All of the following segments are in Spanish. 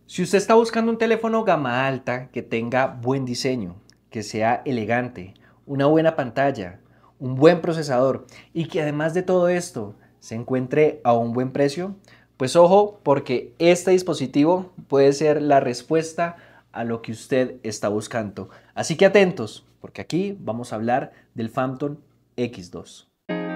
Si usted está buscando un teléfono gama alta que tenga buen diseño, que sea elegante, una buena pantalla, un buen procesador y que además de todo esto se encuentre a un buen precio, pues ojo porque este dispositivo puede ser la respuesta a lo que usted está buscando. Así que atentos, porque aquí vamos a hablar del Phantom X2.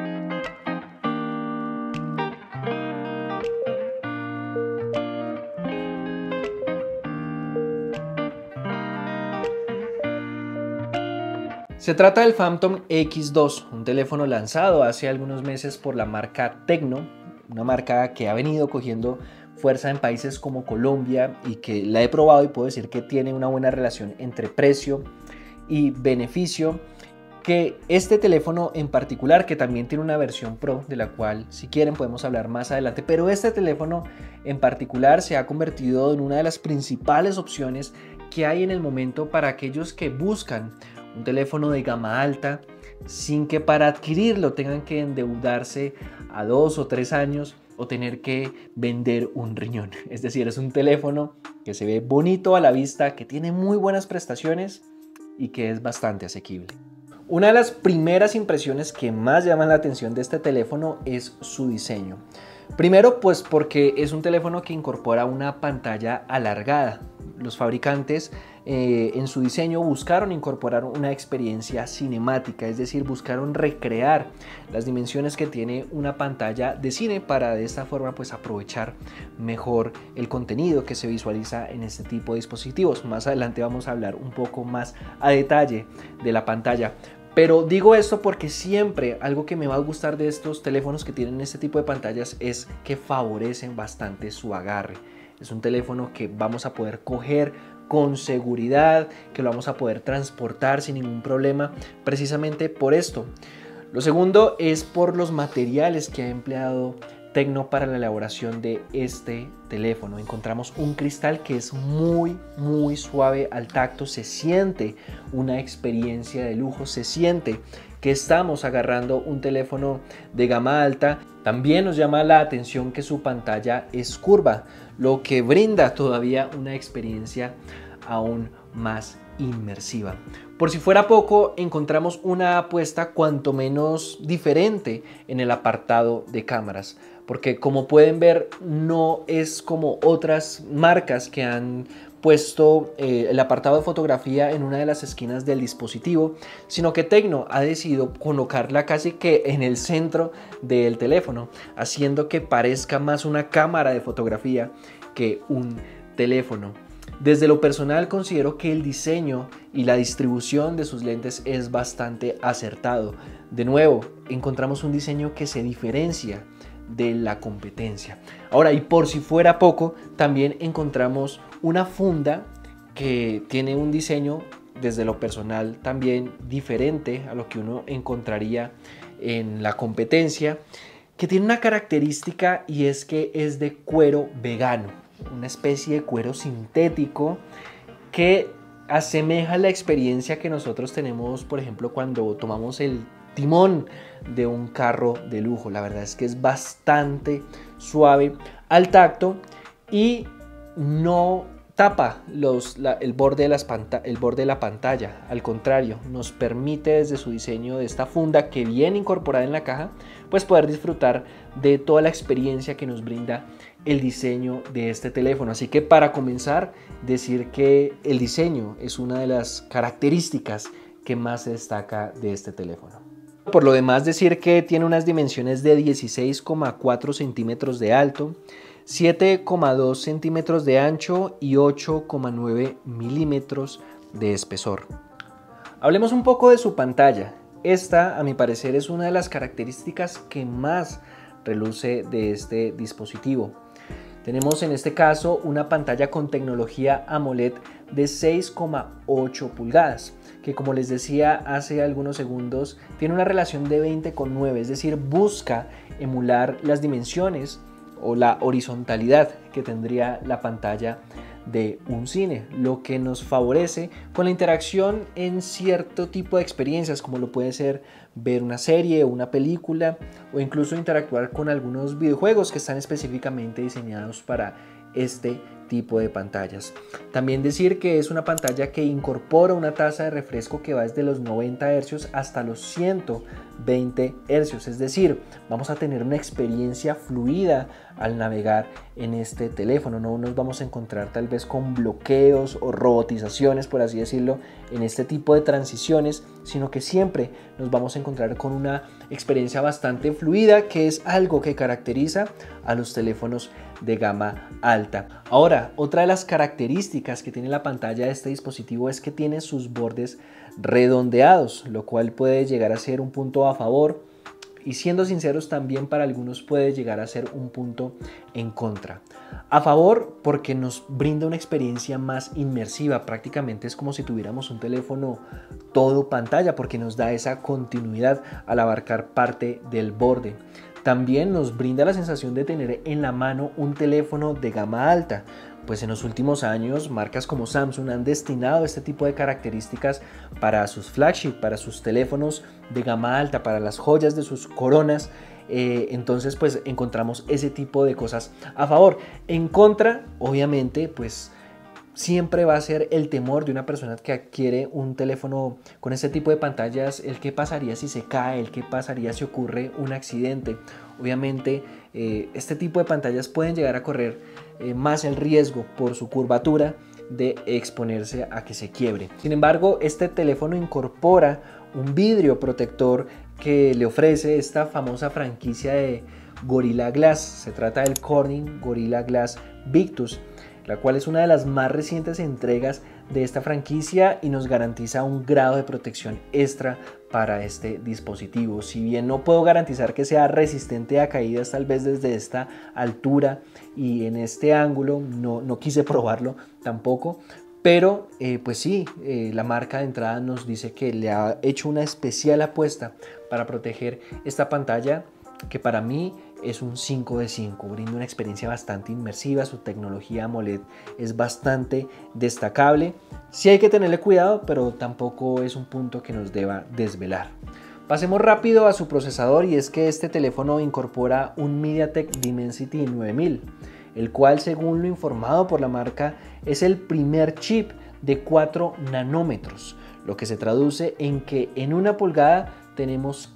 Se trata del Phantom X2, un teléfono lanzado hace algunos meses por la marca Tecno, una marca que ha venido cogiendo fuerza en países como Colombia y que la he probado y puedo decir que tiene una buena relación entre precio y beneficio. Que este teléfono en particular, que también tiene una versión Pro, de la cual si quieren podemos hablar más adelante, pero este teléfono en particular se ha convertido en una de las principales opciones que hay en el momento para aquellos que buscan un teléfono de gama alta sin que para adquirirlo tengan que endeudarse a 2 o 3 años o tener que vender un riñón. Es decir, es un teléfono que se ve bonito a la vista, que tiene muy buenas prestaciones y que es bastante asequible. Una de las primeras impresiones que más llaman la atención de este teléfono es su diseño. Primero, pues porque es un teléfono que incorpora una pantalla alargada. Los fabricantes en su diseño buscaron incorporar una experiencia cinemática, es decir, buscaron recrear las dimensiones que tiene una pantalla de cine para de esta forma pues aprovechar mejor el contenido que se visualiza en este tipo de dispositivos. Más adelante vamos a hablar un poco más a detalle de la pantalla. Pero digo esto porque siempre algo que me va a gustar de estos teléfonos que tienen este tipo de pantallas es que favorecen bastante su agarre. Es un teléfono que vamos a poder coger con seguridad, que lo vamos a poder transportar sin ningún problema, precisamente por esto. Lo segundo es por los materiales que ha empleado Tecno para la elaboración de este teléfono. Encontramos un cristal que es muy suave al tacto, se siente una experiencia de lujo, se siente que estamos agarrando un teléfono de gama alta. También nos llama la atención que su pantalla es curva, lo que brinda todavía una experiencia aún más inmersiva. Por si fuera poco, encontramos una apuesta cuanto menos diferente en el apartado de cámaras, porque como pueden ver no es como otras marcas que han puesto el apartado de fotografía en una de las esquinas del dispositivo, sino que Tecno ha decidido colocarla casi que en el centro del teléfono, haciendo que parezca más una cámara de fotografía que un teléfono. Desde lo personal considero que el diseño y la distribución de sus lentes es bastante acertado. De nuevo, encontramos un diseño que se diferencia de la competencia. Ahora, y por si fuera poco, también encontramos una funda que tiene un diseño desde lo personal también diferente a lo que uno encontraría en la competencia, que tiene una característica y es que es de cuero vegano, una especie de cuero sintético que asemeja la experiencia que nosotros tenemos, por ejemplo, cuando tomamos el timón de un carro de lujo. La verdad es que es bastante suave al tacto y no tapa el borde de la pantalla. Al contrario, nos permite desde su diseño de esta funda que viene incorporada en la caja, pues poder disfrutar de toda la experiencia que nos brinda el diseño de este teléfono. Así que para comenzar, decir que el diseño es una de las características que más se destaca de este teléfono. Por lo demás, decir que tiene unas dimensiones de 16,4 centímetros de alto, 7,2 centímetros de ancho y 8,9 milímetros de espesor. Hablemos un poco de su pantalla. Esta, a mi parecer, es una de las características que más reluce de este dispositivo. Tenemos en este caso una pantalla con tecnología AMOLED de 6,8 pulgadas, que como les decía hace algunos segundos, tiene una relación de 20,9, es decir, busca emular las dimensiones o la horizontalidad que tendría la pantalla de un cine, lo que nos favorece con la interacción en cierto tipo de experiencias, como lo puede ser ver una serie o una película, o incluso interactuar con algunos videojuegos que están específicamente diseñados para este tipo de pantallas. También decir que es una pantalla que incorpora una tasa de refresco que va desde los 90 Hz hasta los 120 Hz, es decir, vamos a tener una experiencia fluida al navegar en este teléfono. No nos vamos a encontrar tal vez con bloqueos o robotizaciones, por así decirlo, en este tipo de transiciones, sino que siempre nos vamos a encontrar con una experiencia bastante fluida, que es algo que caracteriza a los teléfonos de gama alta. Ahora, otra de las características que tiene la pantalla de este dispositivo es que tiene sus bordes redondeados, lo cual puede llegar a ser un punto a favor y, siendo sinceros, también para algunos puede llegar a ser un punto en contra. A favor porque nos brinda una experiencia más inmersiva, prácticamente es como si tuviéramos un teléfono todo pantalla, porque nos da esa continuidad al abarcar parte del borde. También nos brinda la sensación de tener en la mano un teléfono de gama alta, pues en los últimos años marcas como Samsung han destinado este tipo de características para sus flagship, para sus teléfonos de gama alta, para las joyas de sus coronas. Entonces pues encontramos ese tipo de cosas a favor. En contra, obviamente, pues siempre va a ser el temor de una persona que adquiere un teléfono con este tipo de pantallas, el qué pasaría si se cae, el qué pasaría si ocurre un accidente. Obviamente este tipo de pantallas pueden llegar a correr más el riesgo por su curvatura de exponerse a que se quiebre. Sin embargo, este teléfono incorpora un vidrio protector que le ofrece esta famosa franquicia de Gorilla Glass. Se trata del Corning Gorilla Glass Victus, la cual es una de las más recientes entregas de esta franquicia y nos garantiza un grado de protección extra para este dispositivo. Si bien no puedo garantizar que sea resistente a caídas tal vez desde esta altura y en este ángulo, no quise probarlo tampoco, pero pues sí, la marca de entrada nos dice que le ha hecho una especial apuesta para proteger esta pantalla, que para mí es un 5 de 5, brinda una experiencia bastante inmersiva. Su tecnología AMOLED es bastante destacable. Sí hay que tenerle cuidado, pero tampoco es un punto que nos deba desvelar. Pasemos rápido a su procesador, y es que este teléfono incorpora un MediaTek Dimensity 9000, el cual, según lo informado por la marca, es el primer chip de 4 nanómetros, lo que se traduce en que en una pulgada tenemos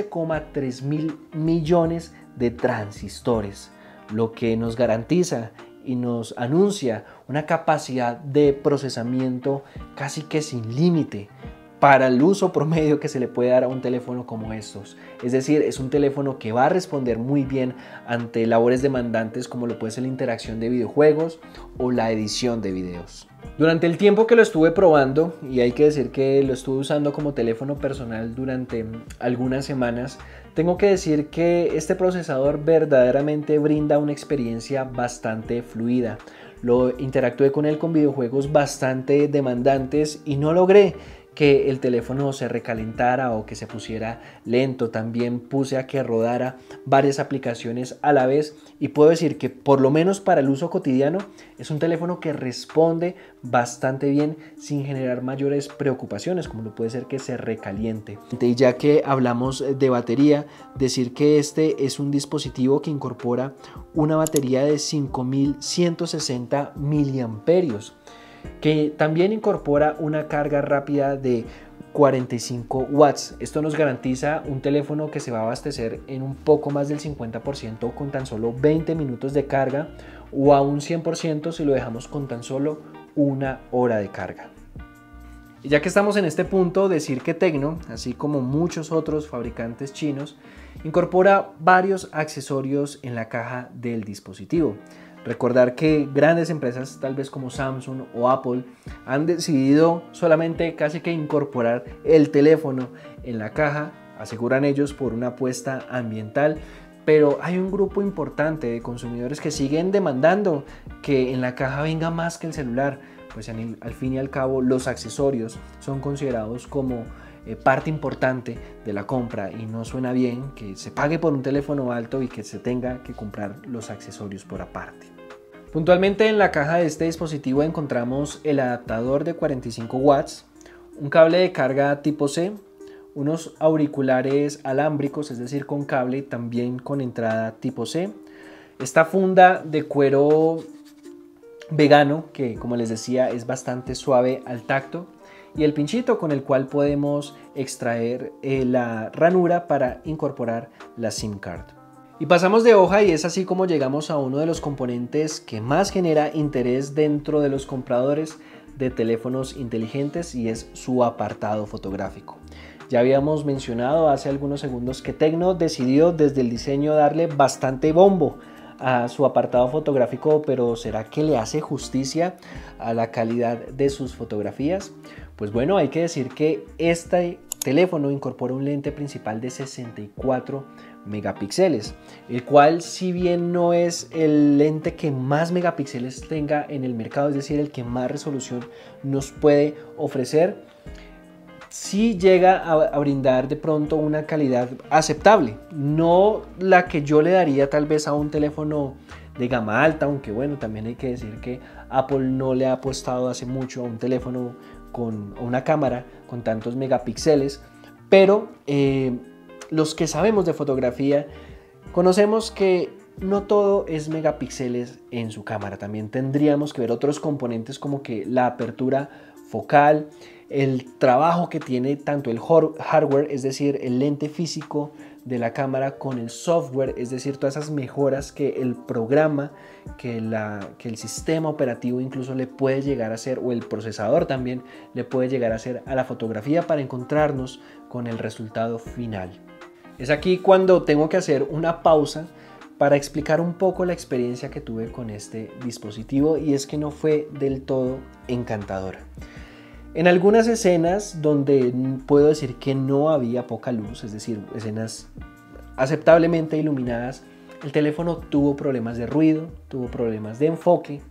15,3 mil millones de transistores, lo que nos garantiza y nos anuncia una capacidad de procesamiento casi que sin límite para el uso promedio que se le puede dar a un teléfono como estos. Es decir, es un teléfono que va a responder muy bien ante labores demandantes como lo puede ser la interacción de videojuegos o la edición de videos. Durante el tiempo que lo estuve probando, y hay que decir que lo estuve usando como teléfono personal durante algunas semanas, tengo que decir que este procesador verdaderamente brinda una experiencia bastante fluida. Lo interactué con él con videojuegos bastante demandantes y no logré que el teléfono se recalentara o que se pusiera lento. También puse a que rodara varias aplicaciones a la vez, y puedo decir que por lo menos para el uso cotidiano es un teléfono que responde bastante bien sin generar mayores preocupaciones, como lo puede ser que se recaliente. Y ya que hablamos de batería, decir que este es un dispositivo que incorpora una batería de 5160 miliamperios, que también incorpora una carga rápida de 45 watts. Esto nos garantiza un teléfono que se va a abastecer en un poco más del 50% con tan solo 20 minutos de carga, o a un 100% si lo dejamos con tan solo una hora de carga. Y ya que estamos en este punto, decir que Tecno, así como muchos otros fabricantes chinos, incorpora varios accesorios en la caja del dispositivo. Recordar que grandes empresas tal vez como Samsung o Apple han decidido solamente casi que incorporar el teléfono en la caja, aseguran ellos por una apuesta ambiental, pero hay un grupo importante de consumidores que siguen demandando que en la caja venga más que el celular, pues al fin y al cabo los accesorios son considerados como parte importante de la compra, y no suena bien que se pague por un teléfono alto y que se tenga que comprar los accesorios por aparte. Puntualmente en la caja de este dispositivo encontramos el adaptador de 45 watts, un cable de carga tipo C, unos auriculares alámbricos, es decir, con cable, también con entrada tipo C, esta funda de cuero vegano, que como les decía es bastante suave al tacto, y el pinchito con el cual podemos extraer la ranura para incorporar la SIM card. Y pasamos de hoja y es así como llegamos a uno de los componentes que más genera interés dentro de los compradores de teléfonos inteligentes, y es su apartado fotográfico. Ya habíamos mencionado hace algunos segundos que Tecno decidió desde el diseño darle bastante bombo a su apartado fotográfico, pero ¿será que le hace justicia a la calidad de sus fotografías? Pues bueno, hay que decir que este teléfono incorpora un lente principal de 64 megapíxeles, el cual, si bien no es el lente que más megapíxeles tenga en el mercado, es decir, el que más resolución nos puede ofrecer, sí llega a brindar de pronto una calidad aceptable, no la que yo le daría tal vez a un teléfono de gama alta, aunque bueno, también hay que decir que Apple no le ha apostado hace mucho a un teléfono con una cámara con tantos megapíxeles, pero los que sabemos de fotografía conocemos que no todo es megapíxeles en su cámara. También tendríamos que ver otros componentes como que la apertura focal, el trabajo que tiene tanto el hardware, es decir, el lente físico de la cámara, con el software, es decir, todas esas mejoras que el programa, que el sistema operativo incluso le puede llegar a hacer, o el procesador también le puede llegar a hacer a la fotografía para encontrarnos con el resultado final. Es aquí cuando tengo que hacer una pausa para explicar un poco la experiencia que tuve con este dispositivo, y es que no fue del todo encantadora. En algunas escenas donde puedo decir que no había poca luz, es decir, escenas aceptablemente iluminadas, el teléfono tuvo problemas de ruido, tuvo problemas de enfoque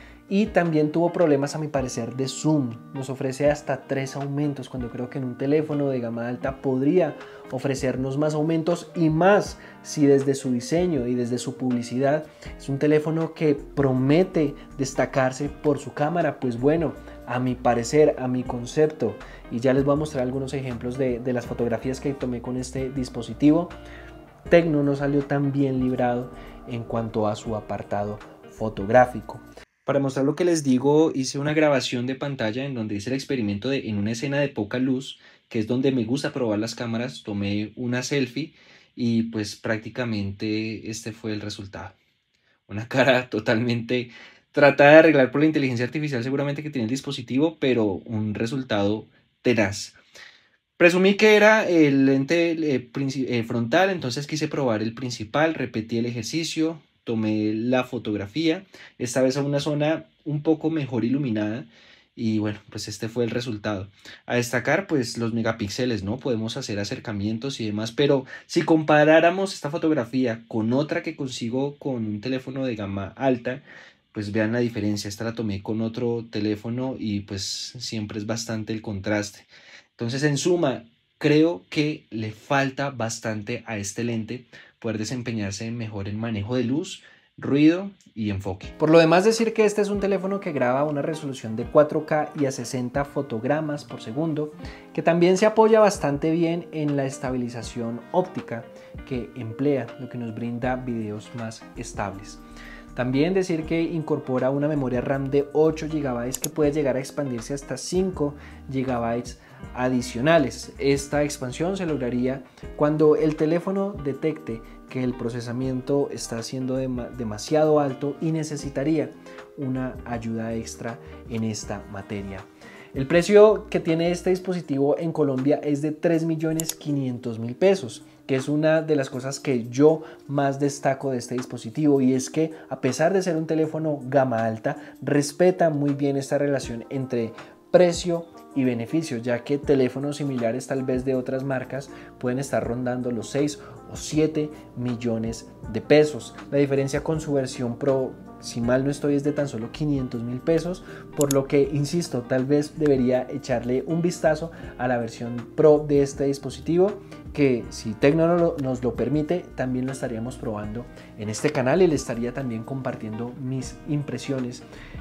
y también tuvo problemas, a mi parecer, de zoom. Nos ofrece hasta 3 aumentos, cuando creo que en un teléfono de gama alta podría ofrecernos más aumentos, y más si desde su diseño y desde su publicidad es un teléfono que promete destacarse por su cámara. Pues bueno, a mi parecer, a mi concepto, y ya les voy a mostrar algunos ejemplos de las fotografías que tomé con este dispositivo, Tecno no salió tan bien librado en cuanto a su apartado fotográfico. Para mostrar lo que les digo, hice una grabación de pantalla en donde hice el experimento en una escena de poca luz, que es donde me gusta probar las cámaras. Tomé una selfie y pues prácticamente este fue el resultado. Una cara totalmente tratada de arreglar por la inteligencia artificial seguramente que tiene el dispositivo, pero un resultado tenaz. Presumí que era el lente frontal, entonces quise probar el principal, repetí el ejercicio, tomé la fotografía, esta vez a una zona un poco mejor iluminada, y bueno, pues este fue el resultado. A destacar pues los megapíxeles, ¿no? Podemos hacer acercamientos y demás, pero si comparáramos esta fotografía con otra que consigo con un teléfono de gama alta, pues vean la diferencia. Esta la tomé con otro teléfono y pues siempre es bastante el contraste. Entonces, en suma, creo que le falta bastante a este lente poder desempeñarse mejor en manejo de luz, ruido y enfoque. Por lo demás, decir que este es un teléfono que graba a una resolución de 4K y a 60 fotogramas por segundo, que también se apoya bastante bien en la estabilización óptica que emplea, lo que nos brinda videos más estables. También decir que incorpora una memoria RAM de 8 GB que puede llegar a expandirse hasta 5 GB adicionales. Esta expansión se lograría cuando el teléfono detecte que el procesamiento está siendo demasiado alto y necesitaría una ayuda extra en esta materia. El precio que tiene este dispositivo en Colombia es de 3.500.000 pesos, que es una de las cosas que yo más destaco de este dispositivo, y es que a pesar de ser un teléfono gama alta, respeta muy bien esta relación entre precio y beneficios, ya que teléfonos similares tal vez de otras marcas pueden estar rondando los 6 o 7 millones de pesos. La diferencia con su versión Pro, si mal no estoy, es de tan solo 500.000 pesos, por lo que, insisto, tal vez debería echarle un vistazo a la versión Pro de este dispositivo, que si Tecno nos lo permite, también lo estaríamos probando en este canal y le estaría también compartiendo mis impresiones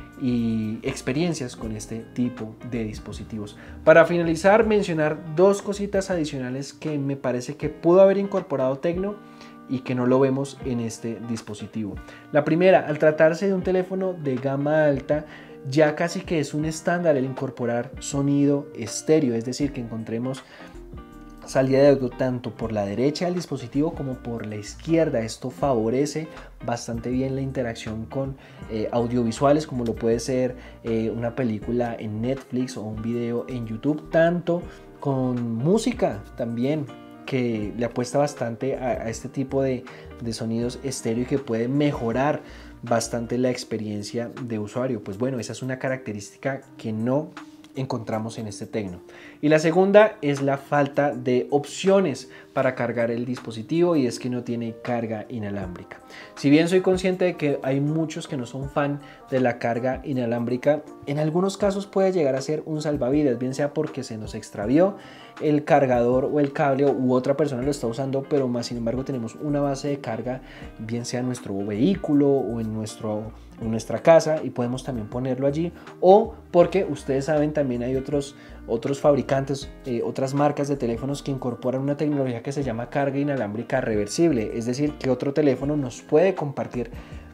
y experiencias con este tipo de dispositivos. Para finalizar, mencionar dos cositas adicionales que me parece que pudo haber incorporado Tecno, y que no lo vemos en este dispositivo. La primera, al tratarse de un teléfono de gama alta, ya casi que es un estándar el incorporar sonido estéreo, es decir, que encontremos salida de audio tanto por la derecha del dispositivo como por la izquierda. Esto favorece bastante bien la interacción con audiovisuales, como lo puede ser una película en Netflix o un video en YouTube, tanto con música también, que le apuesta bastante a este tipo de sonidos estéreo y que puede mejorar bastante la experiencia de usuario. Pues bueno, esa es una característica que no encontramos en este Tecno. Y la segunda es la falta de opciones para cargar el dispositivo, y es que no tiene carga inalámbrica. Si bien soy consciente de que hay muchos que no son fan de la carga inalámbrica, en algunos casos puede llegar a ser un salvavidas, bien sea porque se nos extravió el cargador o el cable u otra persona lo está usando, pero más sin embargo tenemos una base de carga, bien sea en nuestro vehículo o en nuestra casa, y podemos también ponerlo allí, o porque ustedes saben también hay otros fabricantes, otras marcas de teléfonos que incorporan una tecnología que se llama carga inalámbrica reversible, es decir, que otro teléfono nos puede compartir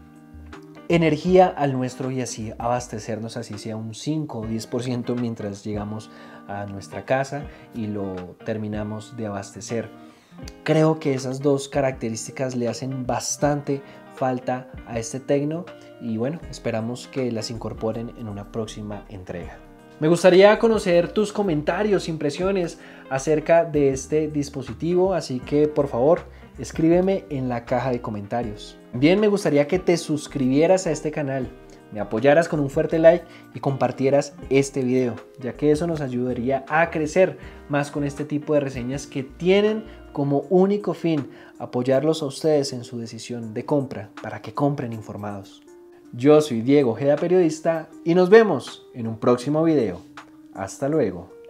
energía al nuestro y así abastecernos, así sea un 5 o 10% mientras llegamos a nuestra casa y lo terminamos de abastecer. Creo que esas dos características le hacen bastante falta a este Tecno y bueno, esperamos que las incorporen en una próxima entrega. Me gustaría conocer tus comentarios, impresiones acerca de este dispositivo, así que por favor escríbeme en la caja de comentarios. También me gustaría que te suscribieras a este canal, me apoyaras con un fuerte like y compartieras este video, ya que eso nos ayudaría a crecer más con este tipo de reseñas que tienen como único fin apoyarlos a ustedes en su decisión de compra para que compren informados. Yo soy Diego Ojeda, periodista, y nos vemos en un próximo video. Hasta luego.